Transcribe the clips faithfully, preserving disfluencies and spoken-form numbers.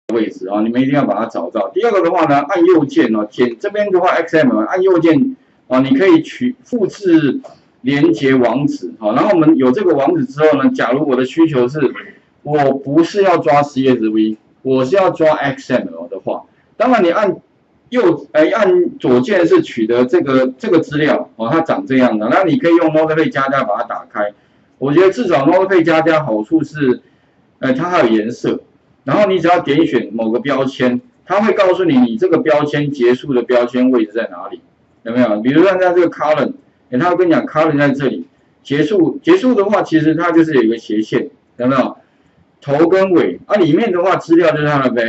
位置啊，你们一定要把它找到。第二个的话呢，按右键哦，点这边的话 X M L 按右键啊，你可以取复制连接网址好，然后我们有这个网址之后呢，假如我的需求是我不是要抓 C S V， 我是要抓 X M L 的话，当然你按右呃按左键是取得这个这个资料哦，它长这样的，那你可以用 Notepad 加加把它打开。我觉得至少 Notepad 加加好处是，呃，它还有颜色。然后你只要点选某个标签，它会告诉你你这个标签结束的标签位置在哪里，有没有？比如说在这个 column， 它会跟你讲 column 在这里，结束结束的话，其实它就是有一个斜线，有没有？头跟尾，啊，里面的话资料就是它的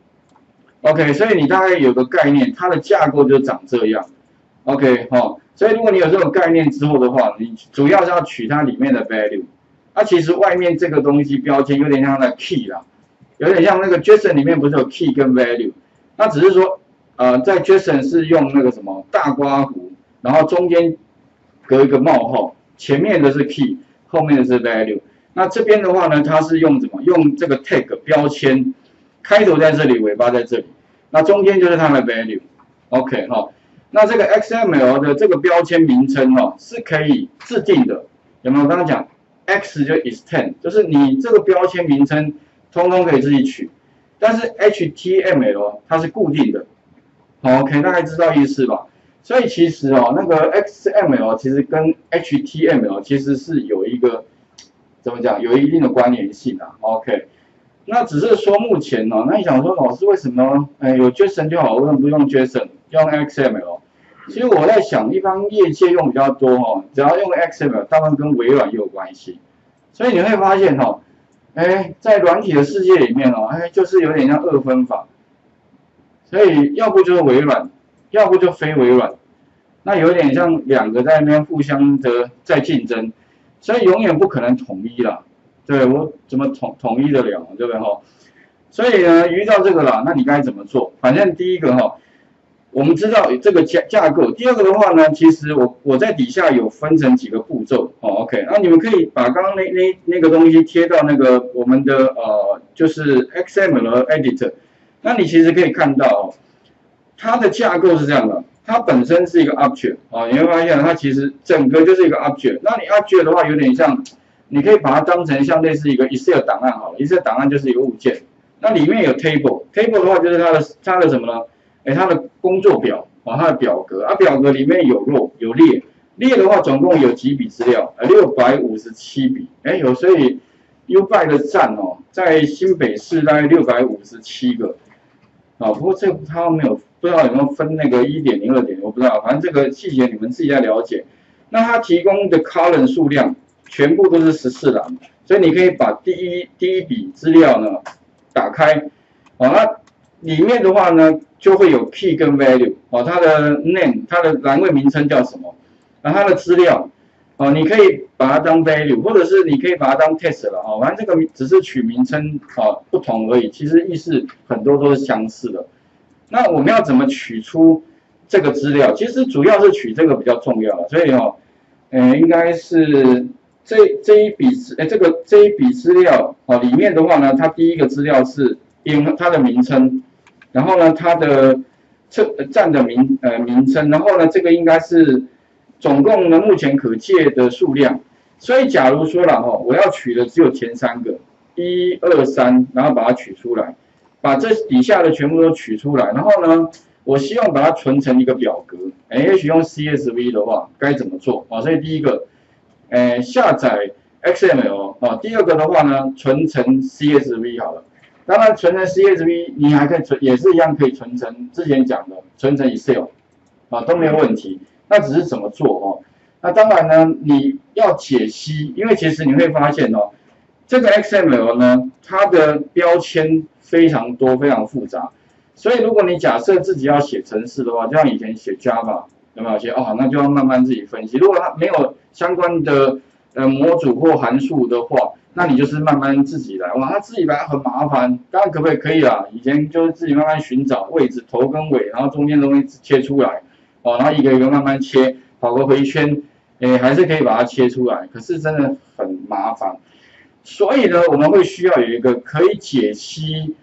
value。OK， 所以你大概有个概念，它的架构就长这样。OK， 哦，所以如果你有这种概念之后的话，你主要是要取它里面的 value。那、啊、其实外面这个东西标签有点像那 key 啦。有点像那个 JSON 里面不是有 key 跟 value， 那只是说，呃，在 JSON 是用那个什么大括弧，然后中间隔一个冒号，前面的是 key， 后面的是 value。那这边的话呢，它是用什么？用这个 tag 标签，开头在这里，尾巴在这里，那中间就是它的 value。OK 哈，那这个 X M L 的这个标签名称哈是可以制定的，有没有？刚刚讲 X 就 extend， 就是你这个标签名称。通通可以自己取，但是 H T M L 它是固定的，好 ，OK， 大概知道意思吧？所以其实哦，那个 X M L 其实跟 H T M L 其实是有一个怎么讲，有一定的关联性啊 ，OK。那只是说目前哦，那你想说老师为什么哎有 JSON 就好，为什么不用 JSON， 用 X M L？ 其实我在想，一般业界用比较多哦，只要用 X M L， 大部分跟微软也有关系，所以你会发现哦。哎，在软体的世界里面哦，哎，就是有点像二分法，所以要不就是微软，要不就非微软，那有点像两个在那边互相的在竞争，所以永远不可能统一啦。对我怎么统统一得了，对不对哈？所以呢，遇到这个啦，那你该怎么做？反正第一个哈，我们知道这个架架构。第二个的话呢，其实我我在底下有分成几个步骤哦 ，OK， 那你们可以把刚刚那那那个东西贴到那个我们的呃，就是 X M L Editor， 那你其实可以看到哦，它的架构是这样的，它本身是一个 object 啊、哦，你会发现它其实整个就是一个 object。那你 object 的话有点像，你可以把它当成像类似一个 Excel 档案好了 ，Excel 档案就是一个物件，那里面有 table，table 的话就是它的它的什么呢？哎，它的工作表啊，它的表格啊，表格里面有row有列，列的话总共有几笔资料？呃，六百五十七笔。哎，有所以 U B I 的站哦，在新北市大概六百五十七个。啊，不过这它没有不知道有没有分那个一点零、二点，我不知道，反正这个细节你们自己在了解。那它提供的 column 数量全部都是十四栏，所以你可以把第一第一笔资料呢打开，好，那里面的话呢。就会有 key 跟 value 哦，它的 name 它的栏位名称叫什么？然后它的资料哦，你可以把它当 value， 或者是你可以把它当 text 了哦，反正这个只是取名称哦不同而已，其实意思很多都是相似的。那我们要怎么取出这个资料？其实主要是取这个比较重要了，所以哦，呃，应该是这这一笔哎这个这一笔资料哦里面的话呢，它第一个资料是因它的名称。然后呢，它的这站的名呃名称，然后呢，这个应该是总共呢目前可借的数量。所以假如说了哈，我要取的只有前三个，一二三，然后把它取出来，把这底下的全部都取出来，然后呢，我希望把它存成一个表格。哎，也许用 C S V 的话，该怎么做啊？所以第一个，呃，下载 X M L 啊，第二个的话呢，存成 C S V 好了。当然，存成 C S V， 你还可以存，也是一样可以存成之前讲的，存成 Excel， 啊都没有问题。那只是怎么做哦？那当然呢，你要解析，因为其实你会发现哦，这个 X M L 呢，它的标签非常多，非常复杂。所以如果你假设自己要写程式的话，就像以前写 Java， 有没有写？哦，那就要慢慢自己分析。如果它没有相关的呃模组或函数的话，那你就是慢慢自己来，哇，他自己来很麻烦，当然可不可以？可以啦，以前就是自己慢慢寻找位置，头跟尾，然后中间东西切出来，哦，然后一个一个慢慢切，跑个回圈，诶，还是可以把它切出来，可是真的很麻烦。所以呢，我们会需要有一个可以解析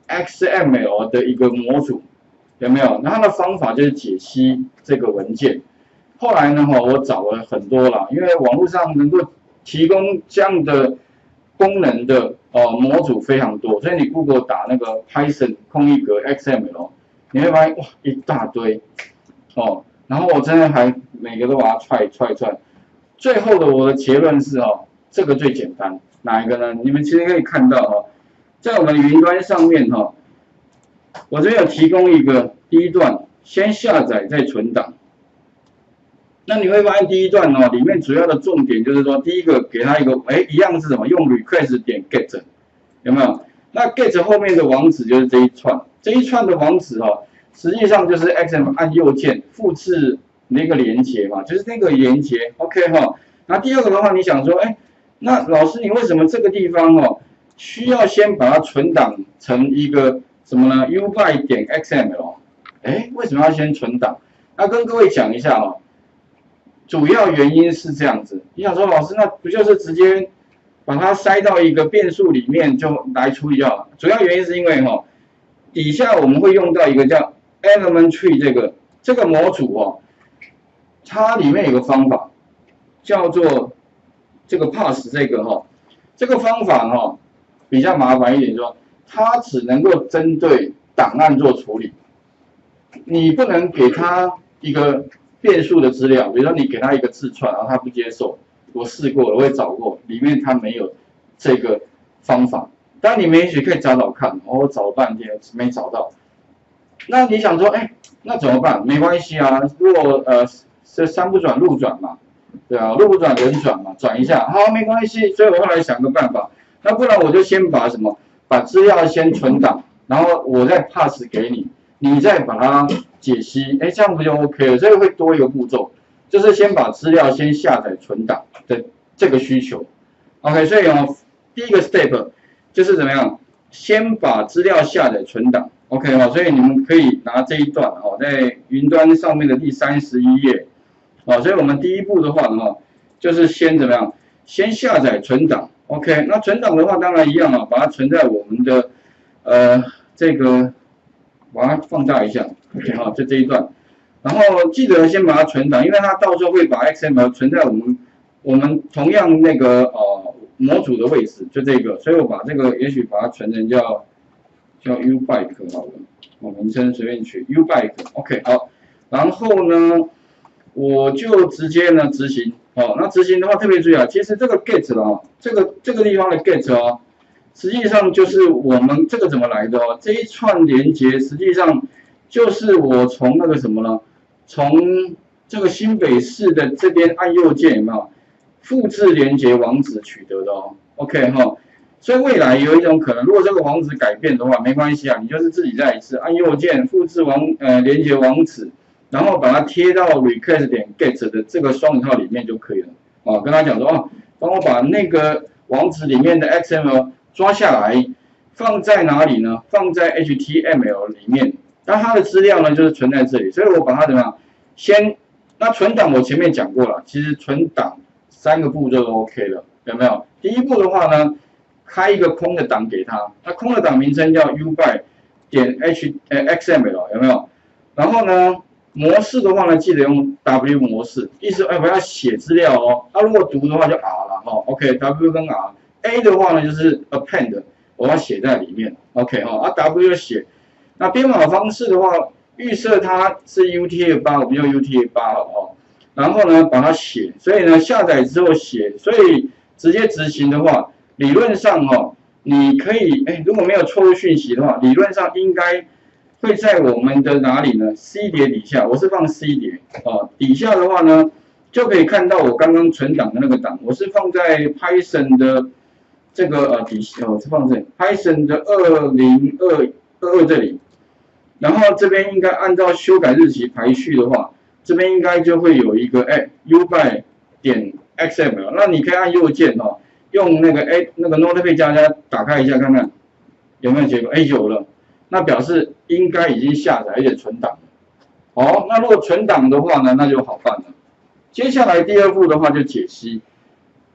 X M L 的一个模组，有没有？那它的方法就是解析这个文件。后来呢，哈，我找了很多啦，因为网络上能够提供这样的功能的呃模组非常多，所以你 Google 打那个 Python 空一格 X M L， 你会发现哇一大堆哦。然后我真的还每个都把它踹踹踹，最后的我的结论是哦，这个最简单，哪一个呢？你们其实可以看到哦，在我们云端上面哈、哦，我这边有提供一个第一段，先下载再存档。那你会发现第一段哦，里面主要的重点就是说，第一个给它一个，哎，一样是什么？用 request 点 get， 有没有？那 get 后面的网址就是这一串，这一串的网址哦，实际上就是 X M L 按右键复制那个连接嘛，就是那个连接 ，OK 哈、哦。那第二个的话，你想说，哎，那老师你为什么这个地方哦，需要先把它存档成一个什么呢 ？uby 点 X M L， 哎，为什么要先存档？那跟各位讲一下哦。主要原因是这样子，你想说老师，那不就是直接把它塞到一个变数里面就来处理就好？主要原因是因为哈、哦，底下我们会用到一个叫 element tree 这个这个模组哦，它里面有个方法叫做这个 parse 这个哈、哦，这个方法哈、哦、比较麻烦一点说，它只能够针对档案做处理，你不能给它一个变数的资料，比如说你给他一个字串，然后他不接受，我试过了，我也找过，里面他没有这个方法。当然你们也许可以找找看，哦、我找半天没找到。那你想说，哎，那怎么办？没关系啊，如果呃是山不转路转嘛，对啊，路不转人转嘛，转一下，好，没关系。所以我后来想个办法，那不然我就先把什么，把资料先存档，然后我再 pass 给你。你再把它解析，哎，这样不就 OK 了？所以会多一个步骤，就是先把资料先下载存档的这个需求。OK， 所以哦，第一个 step 就是怎么样，先把资料下载存档。OK 哦，所以你们可以拿这一段哦，在云端上面的第三十一页。哦，所以我们第一步的话呢，就是先怎么样，先下载存档。OK， 那存档的话当然一样啊，把它存在我们的呃这个。把它放大一下 ，OK 哈，就这一段，然后记得先把它存档，因为它到时候会把 X M L 存在我们我们同样那个呃模组的位置，就这个，所以我把这个也许把它存成叫叫 ubyte 好了，我名称随便取 ubyte，OK 好，然后呢我就直接呢执行，哦，那执行的话特别注意啊，其实这个 get 啊，这个这个地方的 get 哦。实际上就是我们这个怎么来的哦？这一串连接实际上就是我从那个什么呢？从这个新北市的这边按右键有没有复制连接网址取得的哦 ？OK 哈，所以未来有一种可能，如果这个网址改变的话，没关系啊，你就是自己再一次按右键复制网呃连接网址，然后把它贴到 request 点 get 的这个双引号里面就可以了。哦，跟他讲说哦，帮我把那个网址里面的 X M L抓下来，放在哪里呢？放在 H T M L 里面。那它的资料呢，就是存在这里。所以我把它怎么样？先，那存档我前面讲过了，其实存档三个步骤都 OK 了，有没有？第一步的话呢，开一个空的档给它，那空的档名称叫 uby 点 h 呃 xml 有没有？然后呢，模式的话呢，记得用 W 模式，意思哎我要写资料哦。它、啊、如果读的话就 R 了哈、哦、，OK，W 跟 R。A 的话呢，就是 append， 我要写在里面 ，OK 哈、哦，啊 W 写，那编码方式的话，预设它是 U T F 八，我们用 U T F 八好不好？然后呢，把它写，所以呢，下载之后写，所以直接执行的话，理论上哦，你可以，哎，如果没有错误讯息的话，理论上应该会在我们的哪里呢 ？C 碟底下，我是放 C 碟哦，底下的话呢，就可以看到我刚刚存档的那个档，我是放在 Python 的。这个呃底下哦，是放这里 ，Python 的二零二二二这里，然后这边应该按照修改日期排序的话，这边应该就会有一个哎 uby 点 xml， 那你可以按右键哦，用那个哎那个 Notepad 加加打开一下看看有没有结果，哎有了，那表示应该已经下载而且存档了。好，那如果存档的话呢，那就好办了。接下来第二步的话就解析。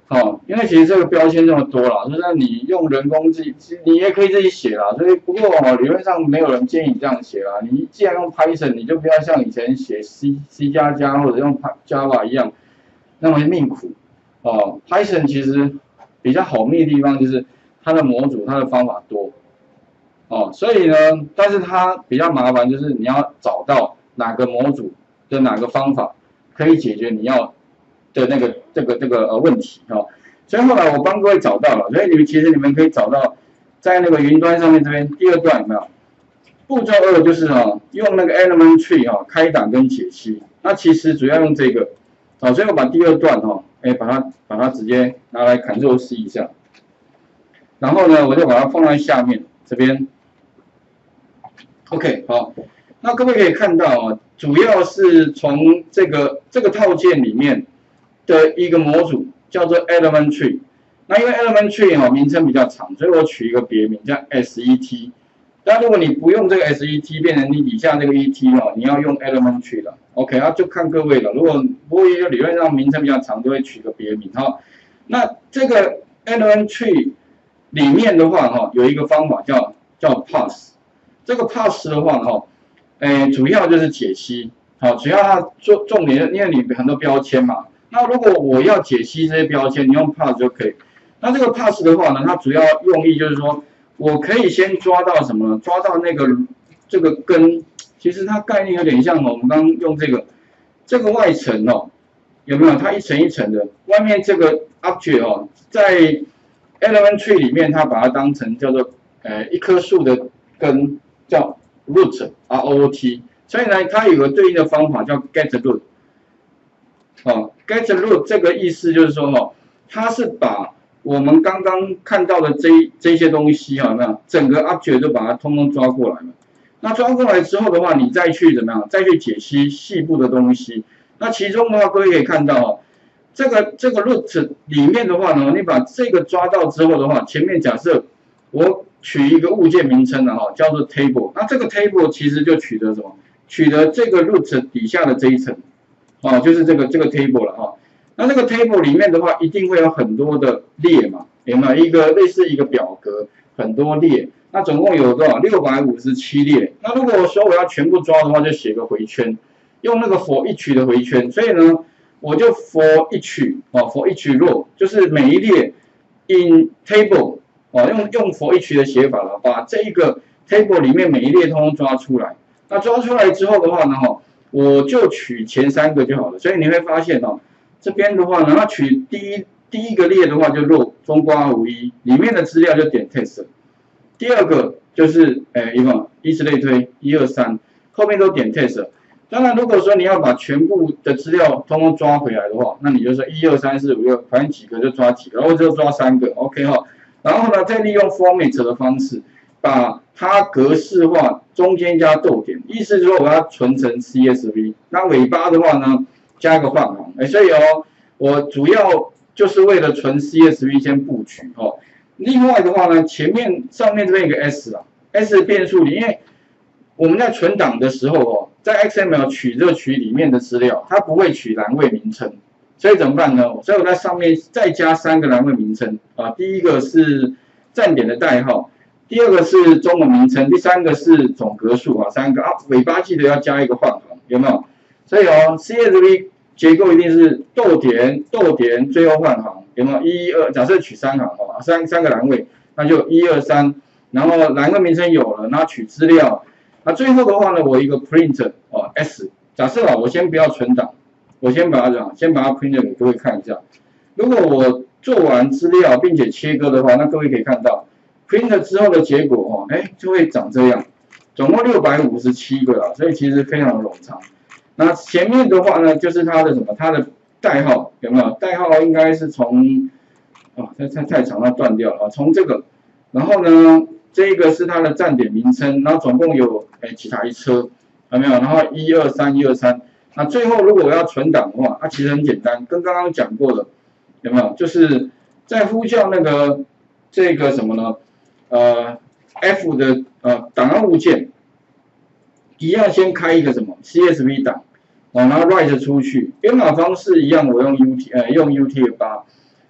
哦，因为其实这个标签这么多啦，就是你用人工自己，你也可以自己写啦。所以不过哦，理论上没有人建议你这样写啦。你既然用 Python， 你就不要像以前写 C、C 加加或者用 Java 一样那么命苦。哦 ，Python 其实比较好命的地方就是它的模组、它的方法多。哦，所以呢，但是它比较麻烦，就是你要找到哪个模组的哪个方法可以解决你要的那个这个这个呃问题哈、哦。所以后来我帮各位找到了，所以你们其实你们可以找到在那个云端上面这边第二段有没有？步骤二就是哦，用那个 element tree 哈、哦、开档跟解析。那其实主要用这个，好、哦，所以我把第二段哈、哦，哎把它把它直接拿来 Ctrl C 一下，然后呢我就把它放在下面这边。OK， 好，那各位可以看到啊，主要是从这个这个套件里面的一个模组叫做 element tree。那因为 element tree 哈、哦、名称比较长，所以我取一个别名叫 set。但如果你不用这个 set， 变成你底下这个 et 哦，你要用 element tree 了。OK， 那就看各位了。如果不过理论上名称比较长，都会取个别名哈、哦。那这个 element tree 里面的话哈、哦，有一个方法叫叫 parse。这个 parse 的话哈，诶，主要就是解析，好，主要它重重点，因为你很多标签嘛，那如果我要解析这些标签，你用 parse 就可以。那这个 parse 的话呢，它主要用意就是说，我可以先抓到什么呢？抓到那个这个根，其实它概念有点像我们刚刚用这个这个外层哦，有没有？它一层一层的，外面这个 object 哦，在 element tree 里面，它把它当成叫做呃一棵树的根。叫 root R O O T， 所以呢，它有个对应的方法叫 get root。哦 ，get root 这个意思就是说，哦，它是把我们刚刚看到的这这些东西，有没有？整个 object 就把它通通抓过来了。那抓过来之后的话，你再去怎么样？再去解析细部的东西。那其中的话，各位可以看到，哦，这个这个 root 里面的话呢，你把这个抓到之后的话，前面假设我取一个物件名称了哈，叫做 table。那这个 table 其实就取得什么？取得这个 root 底下的这一层，哦，就是这个这个 table 了哈。那这个 table 里面的话，一定会有很多的列嘛，有没有？一个类似一个表格，很多列。那总共有多少？六百五十七列。那如果我说我要全部抓的话，就写个回圈，用那个 for each 的回圈。所以呢，我就 for each 哦 ，for each row， 就是每一列 in table。哦，用用 for each 的写法了，把这一个 table 里面每一列通通抓出来。那抓出来之后的话呢，哈，我就取前三个就好了。所以你会发现哦，这边的话呢，它取第一第一个列的话就 row 中括弧一，里面的资料就点 text。第二个就是诶，一个以此类推，一二三，后面都点 text。当然，如果说你要把全部的资料通通抓回来的话，那你就说一二三四五六，反正几个就抓几个，或者就抓三个 ，OK 哈。然后呢，再利用 format 的方式，把它格式化，中间加逗点，意思是说我要存成 C S V。那尾巴的话呢，加个换行。哎，所以哦，我主要就是为了存 C S V 先布局哦。另外的话呢，前面上面这边有个 S 啊 ，S 变数里，因为我们在存档的时候哦，在 X M L 取热取里面的资料，它不会取栏位名称。所以怎么办呢？所以我在上面再加三个栏位名称啊，第一个是站点的代号，第二个是中文名称，第三个是总格数啊，三个啊，尾巴记得要加一个换行，有没有？所以哦 ，C S V 结构一定是逗点逗点，最后换行，有没有？一二，假设取三行哦，三三个栏位，那就一二三，然后栏位名称有了，然后取资料，那最后的话呢，我一个 print 哦 S， 假设啊，我先不要存档。我先把它讲，先把它 print 给各位看一下。如果我做完资料并且切割的话，那各位可以看到 print 之后的结果哦，哎，就会长这样，总共六百五十七个啦，所以其实非常冗长。那前面的话呢，就是它的什么，它的代号有没有？代号应该是从啊，太太太长，它断掉了啊，从这个，然后呢，这个是它的站点名称，然后总共有哎几台车，有没有？然后一二三一二三。那最后，如果我要存档的话，它其实很简单，跟刚刚讲过的，有没有？就是在呼叫那个这个什么呢？呃 ，F 的呃档案物件，一样先开一个什么 C S V 档，哦，然后 write 出去，编码方式一样，我用 U T 呃用 U T F 八，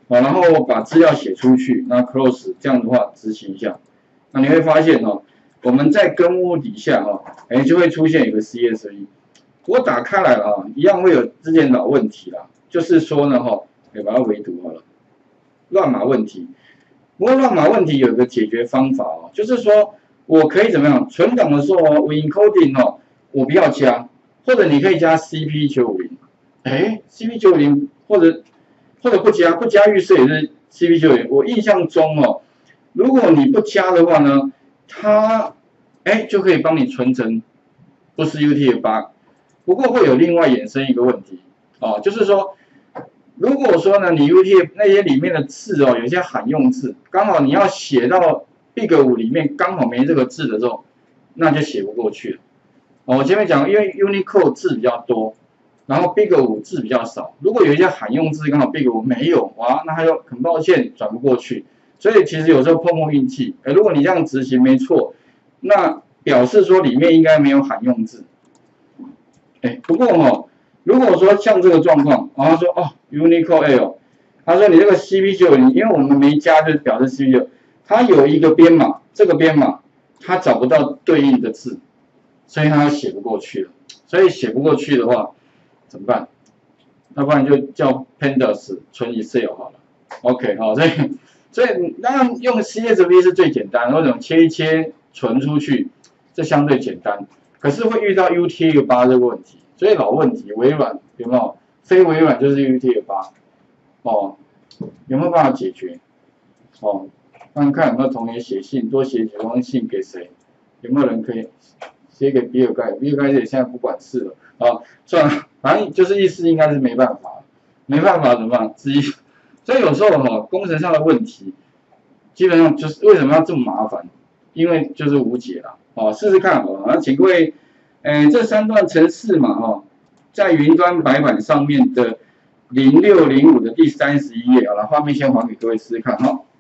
哦，然后把资料写出去，那 close 这样的话执行一下，那你会发现哦，我们在根目底下哦，哎就会出现一个 C S V， 我打开来了啊，一样会有之前老问题啦，就是说呢哈，哎把它围读好了，乱码问题。不过乱码问题有一个解决方法哦，就是说我可以怎么样存档的时候哦，我 encoding 哦，我不要加，或者你可以加 C P 九五零， 哎 C P 九五零 或者或者不加，不加预设也是 C P 九五零。我印象中哦，如果你不加的话呢，它哎就可以帮你存成不是 U T F 八，不过会有另外衍生一个问题哦，就是说。如果说呢，你 U T F 那些里面的字哦，有些罕用字，刚好你要写到 Big 五里面，刚好没这个字的时候，那就写不过去了。哦，我前面讲，因为 Unicode 字比较多，然后 Big 五字比较少，如果有一些罕用字刚好 Big 五没有，哇，那它就很抱歉转不过去。所以其实有时候碰碰运气，哎，如果你这样执行没错，那表示说里面应该没有罕用字。哎，不过哈、哦。如果说像这个状况，然后说哦 Unicode L， 他说你这个 C P 九五零，因为我们没加，就表示 C P 九五零，它有一个编码，这个编码它找不到对应的字，所以它写不过去了。所以写不过去的话怎么办？要不然就叫 Pandas 存 Excel 好了。OK， 好，所以所以当然用 C S V 是最简单，或者切一切存出去，这相对简单。可是会遇到 U T F 八这个问题。所以老问题，微软有没有？非微软就是 U T F 八，哦，有没有办法解决？哦，看看有没有同学写信，多写几封信给谁？有没有人可以写给比尔盖？比尔盖也现在不管事了啊，算了，反正就是意思应该是没办法，没办法怎么办？之一，所以有时候哈、哦，工程上的问题，基本上就是为什么要这么麻烦？因为就是无解啦，哦，试试看哦，那请各位。哎，这三段程式嘛，哦，在云端白板上面的零六零五的第三十一页，好了，画面先还给各位试试看哈。